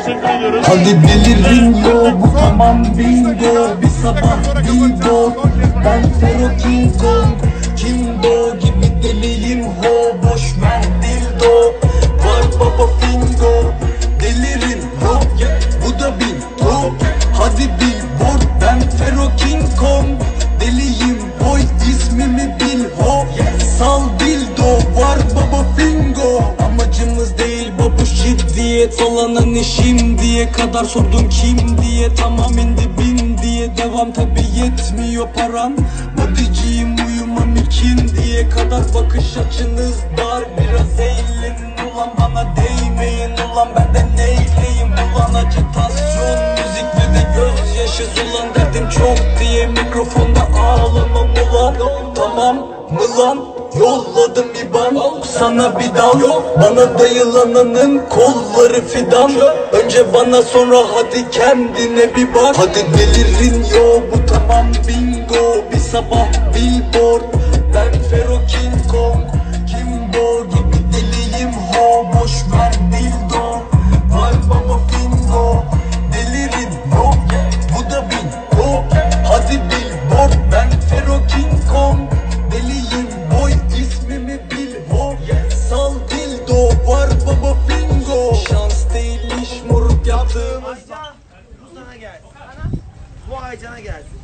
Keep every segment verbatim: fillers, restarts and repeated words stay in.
Hadi delirin yo, bu tamam bingo. Bir sabah bingo, ben Fero King Kong. Kimbo gibi deliyim ho, boş ver dildo. Var baba fingo, delirin yo, bu da bingo. Hadi billboard, ben Fero King Kong. Deliyim boy, ismimi bil ho. Sal dildo, var baba fingo. Amacımız değil babuş ciddiyet, olanın işim diye kadar sordun kim diye. Tamam indi bin diye devam, tabi yetmiyor param. Bodyciyim uyumam ikin diye kadar, bakış açınız dar. Biraz eğlenin ulan, bana değmeyin ulan, benden neyleyim ulan. Acitasyon müzikte de gözyaşı, ulan derdim çok diye mikrofonda ağlamam ulan. Tamam mı lan? Yolladım İban, sana bir dal. Bana dayılananın kolları fidan. Önce bana sonra hadi kendine bir bak. Hadi delirin yo, bu tamam bingo. Bir sabah billboard, ben Fero King Kong. Kimbo gibi deliyim ho, boş ver dildo. Var baba fingo, delirin yo, bu da bingo. Hadi billboard, ben Fero King Kong. Deliyim boy, ismimi bil ho. Sal dildo, var baba fingo. Şans değil iş moruk yaptığım. Bu sana gelsin. Bu Aycan'a gelsin.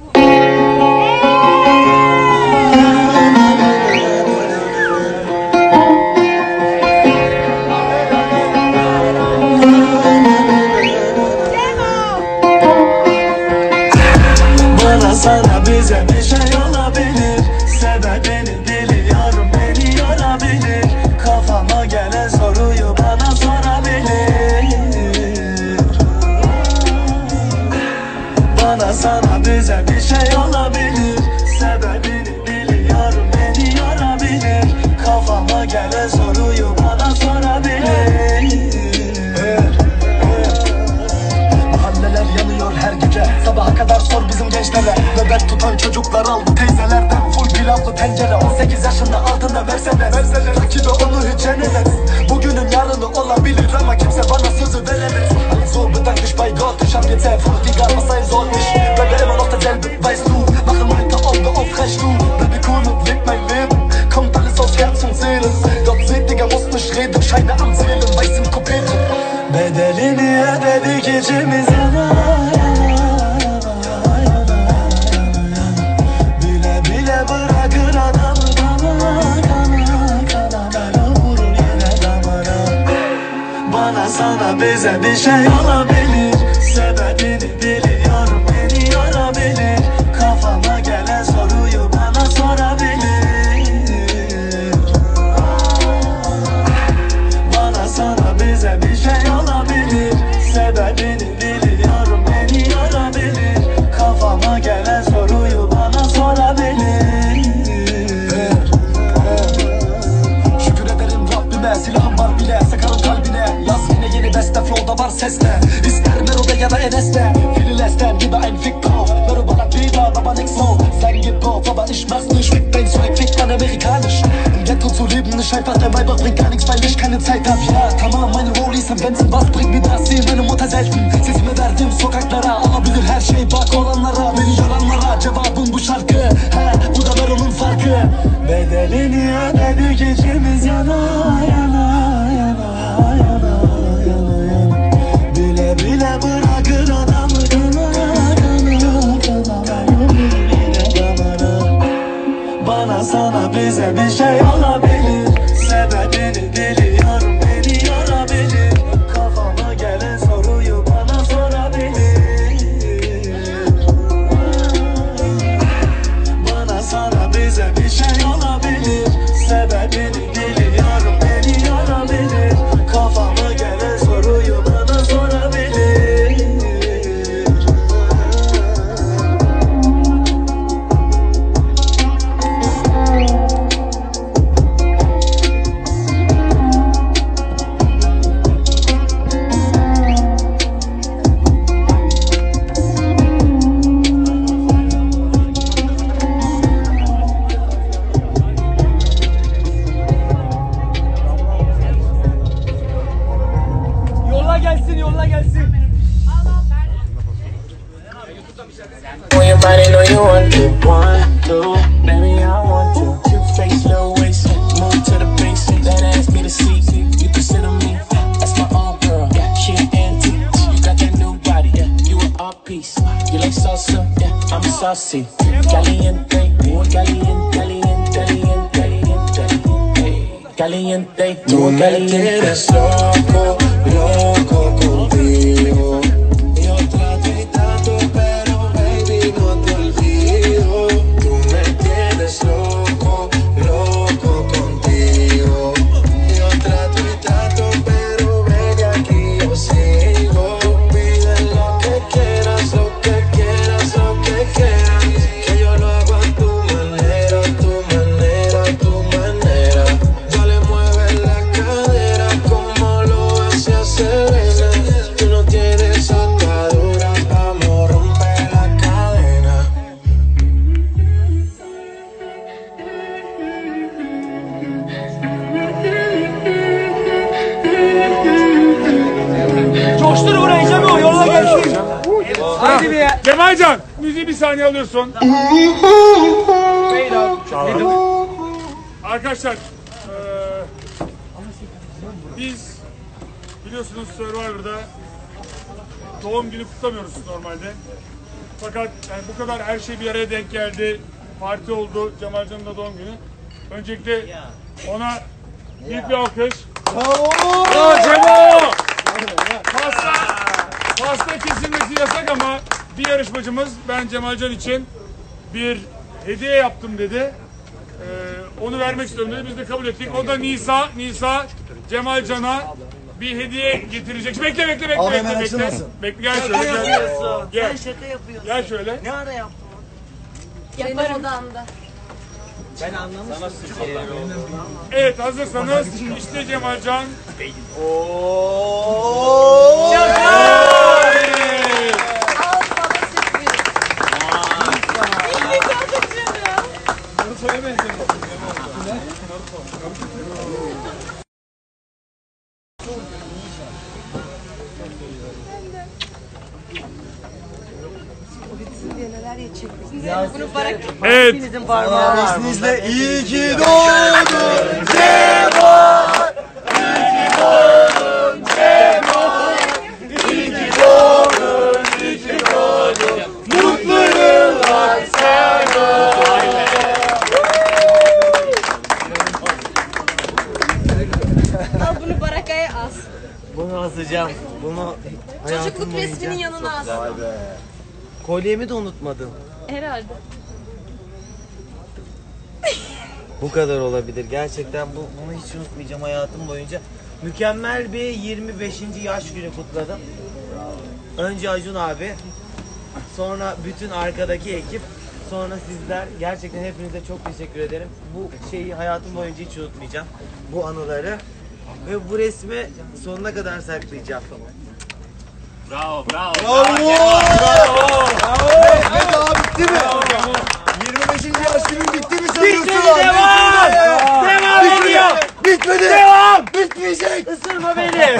Bana sana bize bir şey olabilir. Sebebini biliyorum, beni yorabilir. Kafama gelen soruyu bana sorabilir. Bana sana bize bir şey olabilir. Sebebini biliyorum, beni yorabilir. Kafama gelen soruyu bana sorabilir. Mahalleler yanıyor her gece, sabaha kadar sor bizim gençlere. Nöbet tutan çocuklar aldı teyzelerden full pilavlı tencere. On sekiz yaşında altında Mercedes, rakibi onu hiç yenemez. Bugünün yarını olabilir ama kimse bana sözü veremez. So bedank dich bei Gott, ich hab jetzt erfahren, was sein soll nicht. Bleibe immer noch derselbe, weißt du. Mache weiter, Auge aufrecht, du. Bleibe cool und leb mein Leben. Kommt alles aus Herz und Seele. Gott seht, Digga, muss nicht reden. Scheine am Zählen, weiß im Coupé drin. Bedelini ödedik içimiz yana yana yana. Bile bile bırakır adamı kana kana kana. Kana vurur yine damara. Bana sana bize bir şey olabilir. Sebebini biliyorum, beni yorabilir. Kafama gelen soruyu bana sorabilir. Bana sana bize bir şey olabilir. Sebebini biliyorum, beni yorabilir. Kafama gelen soruyu bana sorabilir. Şükür ederim Rabbime, silahım var bile, sakarım kalbine. Yaz yine yeni beste, flow'da var sesle. İster Mero'da ya da Enes'te. Fililesten gibi ein Fick drauf. Mero ballert wieder, aber nix so. Sein geht drauf, aber ich mach's nicht. Fick dein Zeug, fick dann amerikanisch. Im Ghetto zu leben ist einfach der Maybach, bringt gar nichts, weil ich keine Zeit hab. Ja tamam, meine Rollies am Benzin, was bringt mir das? Sehe meine Mutter selten. Sesimi verdim sokaklara, olabilir her şey bak olanlara. Beni yoranlara cevabım bu şarkı. He, bu da Mero'nun farkı. Bedelini ödedik içimiz yana yana yana yana yana yana. Bile bile bırakır adamı kana kana kana. Kana yine damara. Bana sana bize bir şey olabilir. Sebebini biliyorum, beni yorabilir. Kafama gelen soruyu bana sorabilir. Bana sana bize bir şey olabilir. Sebebini biliyorum, beni yorabilir. Kafama gelen soruyu bana sorabilir. gelsin, yolla gelsin. When your body know you want to, one, two, baby I want to. Two face, low waist, move to the basic. That ass need a seat, you consider me. That's my own girl, yeah, she an antique. You got that new body, yeah, you an art piece. You like salsa, yeah, I'm saucy. Caliente, muy caliente, caliente, caliente, caliente, caliente. Tú me tienes loco, loco contigo. Yo trato y trato, pero baby no te olvido. Tú me tienes loco, loco contigo. Yo trato y trato, pero baby aquí yo sigo. Pide lo que quieras, lo que quieras, lo que quieras. Que yo lo hago a tu manera, a tu manera, a tu manera. Dale, mueve la cadera como lo hace Selena. Tú no tienes atadura, vamos a romper la cadena. Coştur burayı Cemo, yolla gelsin. Hadi bir ya. Cemalcan, müziği bir saniye alıyorsun. Arkadaşlar, eee, biz biliyorsunuz Survivor'da doğum günü kutlamıyoruz normalde. Fakat yani bu kadar her şey bir araya denk geldi. Parti oldu, Cemalcan'ın da doğum günü. Öncelikle ona büyük bir alkış. Bravo Cemo! Pasta, pasta kesilmesi yasak ama bir yarışmacımız ben Cemalcan için bir hediye yaptım dedi. Ee, onu vermek istiyorum dedi. Biz de kabul ettik. O da Nisa, Nisa Cemalcan'a bir hediye getirecek. Bekle bekle bekle Abi bekle hemen bekle. açılmasın. Bekle gel şöyle gel. Yapıyorsun. Gel. Sen şaka yapıyorsun. Gel şöyle. Ne ara yaptın? Yaparım odamda. Ben anlamıştım. Evet hazırsanız işte Cemalcan. Ooo. Evet. Al baba sürpriz. İyi kardeşim ya. Bunu bırak. Evet. Hepinizin parmağı var. İzninizle iyi ki doğdun Cemo. İyi ki doğdun Cemo. İyi ki doğdun, iyi ki doğdun. Mutlu yıllar sana. Al bunu barakaya as. Bunu asacağım. Bunu hayatım Çocukluk boyunca. resminin yanına as. Kolyemi de unutmadın. Herhalde. Bu kadar olabilir. Gerçekten bu, bunu hiç unutmayacağım hayatım boyunca. Mükemmel bir yirmi beşinci yaş günü kutladım. Önce Acun abi, sonra bütün arkadaki ekip, sonra sizler. Gerçekten hepinize çok teşekkür ederim. Bu şeyi hayatım boyunca hiç unutmayacağım. Bu anıları ve bu resmi sonuna kadar saklayacağım. Bravo bravo. Mehmet abi bitti mi? yirmi beşinci yaş günün bitti mi sanıyorsun? Bitmedi, devam! Devam ediyor! Bitmedi! Devam! Bitmeyecek! Isırma beni!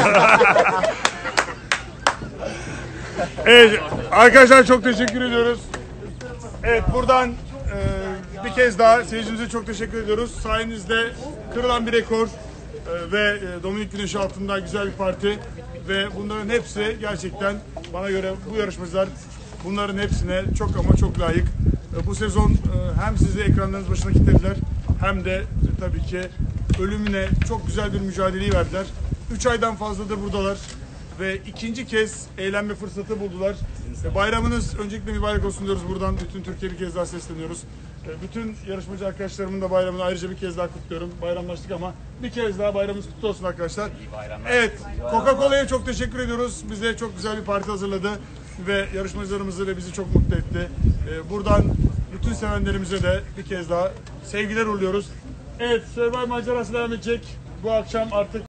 Evet arkadaşlar çok teşekkür ediyoruz. Evet buradan e, bir kez daha seyircimize çok teşekkür ediyoruz. Sayenizde kırılan bir rekor e, ve e, Dominik Güneşi altında güzel bir parti ve bunların hepsi gerçekten bana göre bu yarışmacılar bunların hepsine çok ama çok layık. E, bu sezon e, hem sizi ekranlarınız başına kilitlediler hem de e, tabii ki ölümüne çok güzel bir mücadeleyi verdiler. üç aydan fazladır buradalar. Ve ikinci kez eğlenme fırsatı buldular. E, bayramınız öncelikle mübarek olsun diyoruz. Buradan bütün Türkiye'ye bir kez daha sesleniyoruz. E, bütün yarışmacı arkadaşlarımın da bayramını ayrıca bir kez daha kutluyorum. Bayramlaştık ama bir kez daha bayramımız kutlu olsun arkadaşlar. Evet, Coca-Cola'ya çok teşekkür ediyoruz. Bize çok güzel bir parti hazırladı ve yarışmacılarımızı ve bizi çok mutlu etti. E, buradan bütün sevenlerimize de bir kez daha sevgiler uğurluyoruz. Evet, Survivor macerası devam edecek. Bu akşam artık